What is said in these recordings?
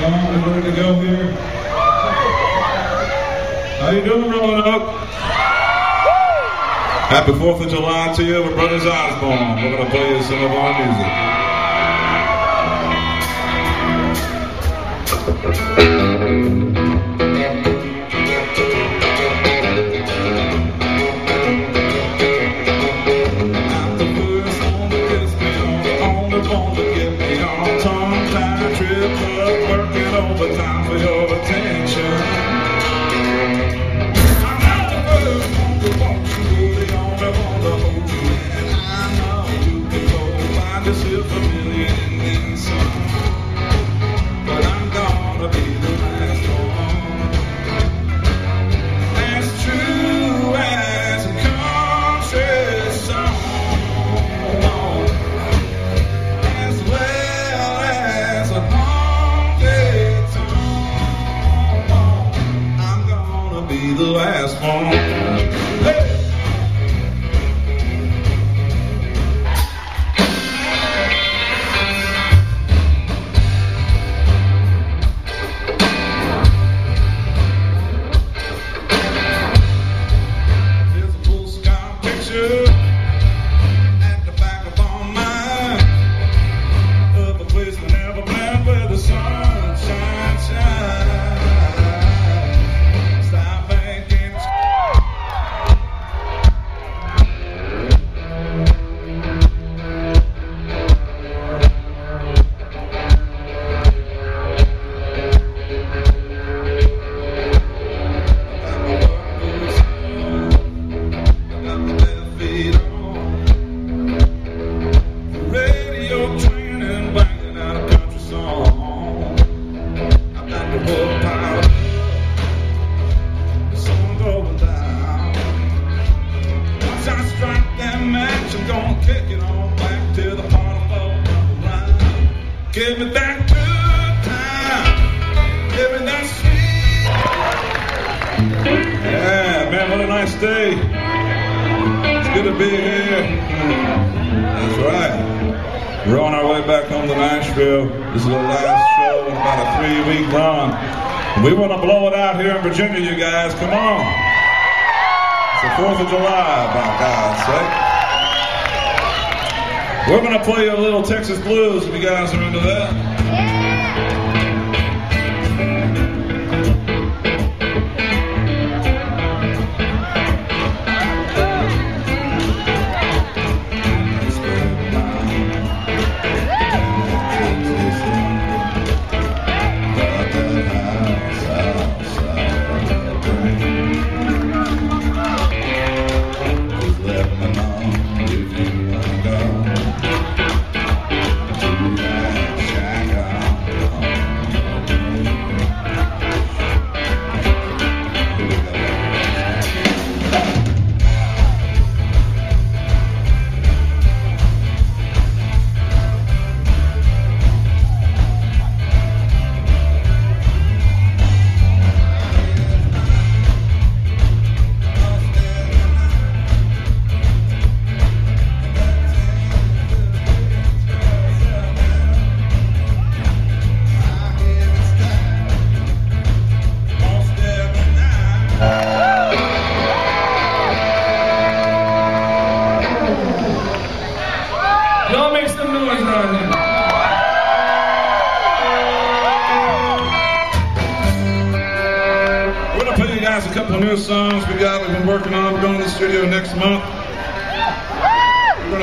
We ready to go here? How you doing, Roanoke? Happy 4th of July to you, my brothers Osborne. We're going to play you some of our music. Time for your attention. I'm not the first one to want you, the only one to hold you, and I know you can go find yourself a million in these songs, but I'm gonna be the last one. As true as a country song, as well as a be the last one. Hey! Here's a postcard picture at the back of our mind of a place we never planned where the sun shines. Give me that good time, give me that sweet. Yeah, man, what a nice day. It's good to be here. That's right. We're on our way back home to Nashville. This is the last show in about a 3-week run. We want to blow it out here in Virginia, you guys. Come on. It's the 4th of July, by God's sake. We're going to play you a little Texas blues if you guys are into that. Y'all make some noise around here. We're going to play you guys a couple of new songs we've been working on. We're going to the studio next month. We're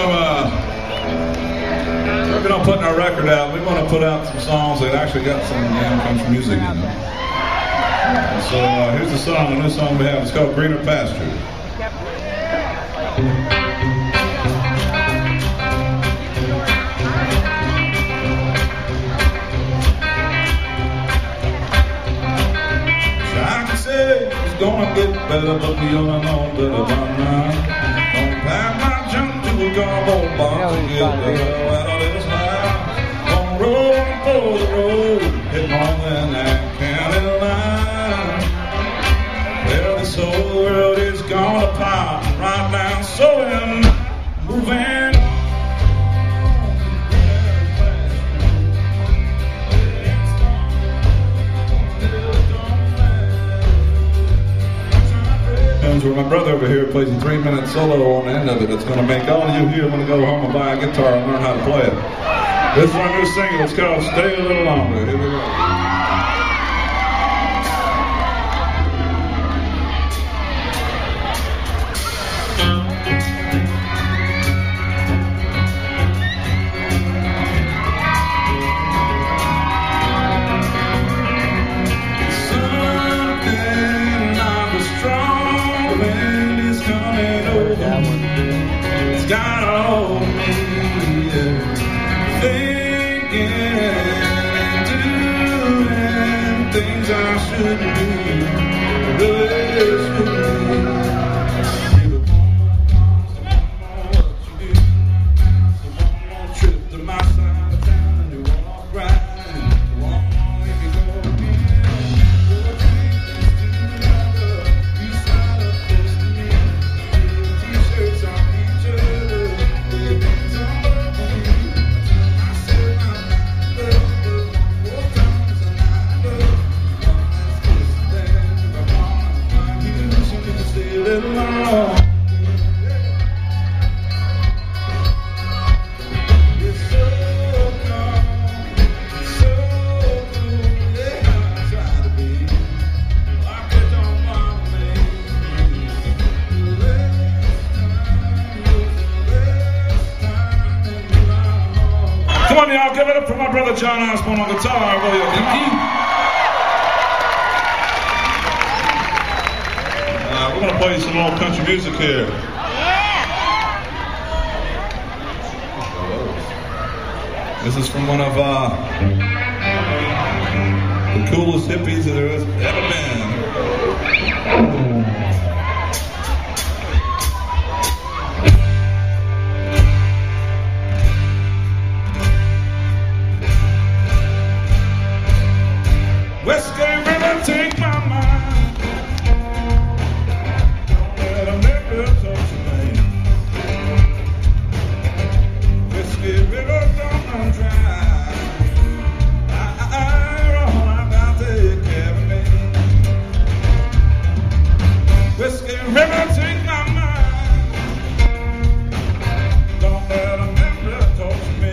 working on putting our record out. We want to put out some songs that actually got some country music in them. So here's the song, the new song we have. It's called Greener Pasture. It's gonna get better, but we all know better by now. Gonna pack my junk to a cardboard box and get the hell out of this house. Gonna roll for the road, hit more than that county line. Well, this whole world is gonna pop right now, so I'm moving. tunes where my brother over here plays a 3-minute solo on the end of it. It's going to make all of you here want to go home and buy a guitar and learn how to play it. This is our new single. It's called Stay a Little Longer. Here we go. Got on me, thinking and doing things I shouldn't do, really shouldn't do. Give it one more chance, one more what you do. So one more trip to my side of town and you walk right in. One more if you go again. Your dreams too longer. You side up close to me. T-shirts on each other. Come on, y'all, give it up for my brother John Osborne on guitar. We're going to play some old country music here. This is from one of the coolest hippies that there has ever been. Whiskey River, take my mind. Don't let a liquor touch me. Whiskey River, don't run dry. I've got to take care of me. Whiskey River, take my mind. Don't let a liquor touch me.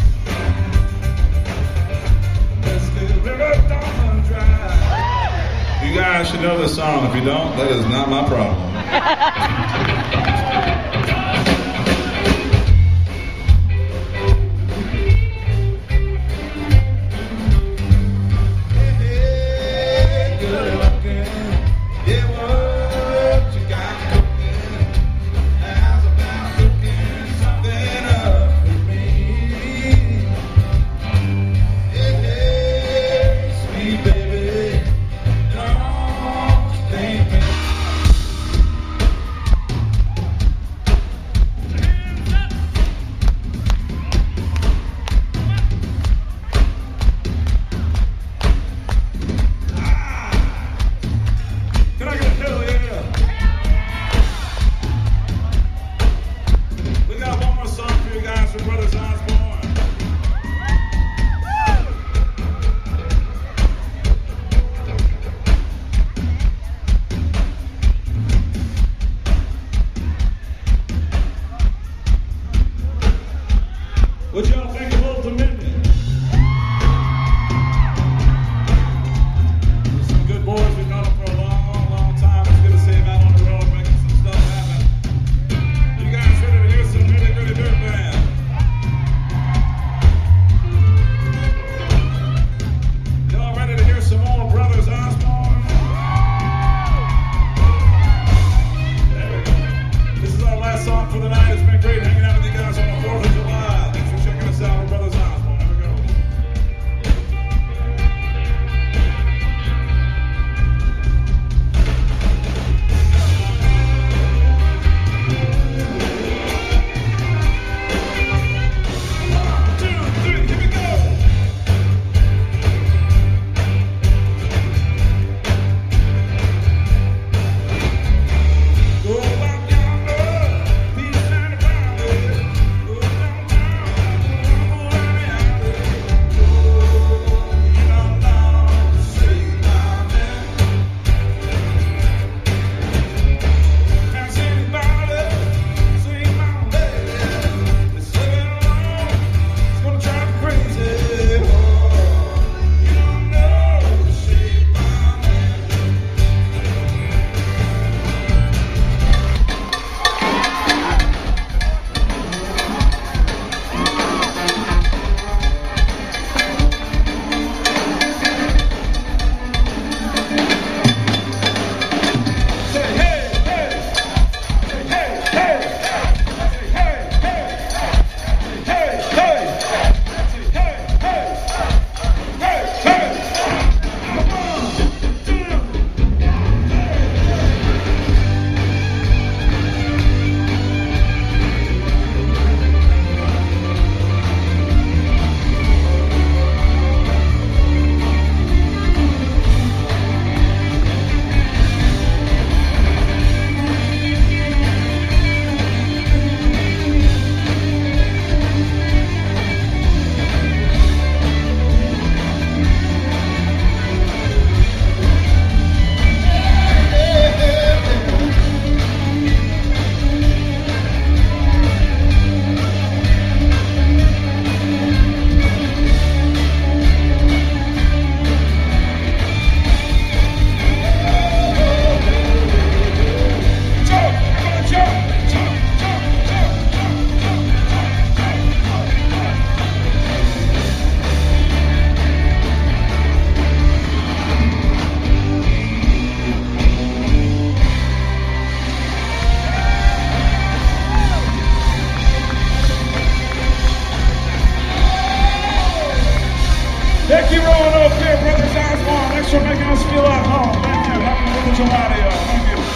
Whiskey River, don't. You guys should know this song. If you don't, that is not my problem. Roanoke here, brothers Osborne. Thanks for making us feel at home. Thank you. Happy 4th of July to y'all. Thank you.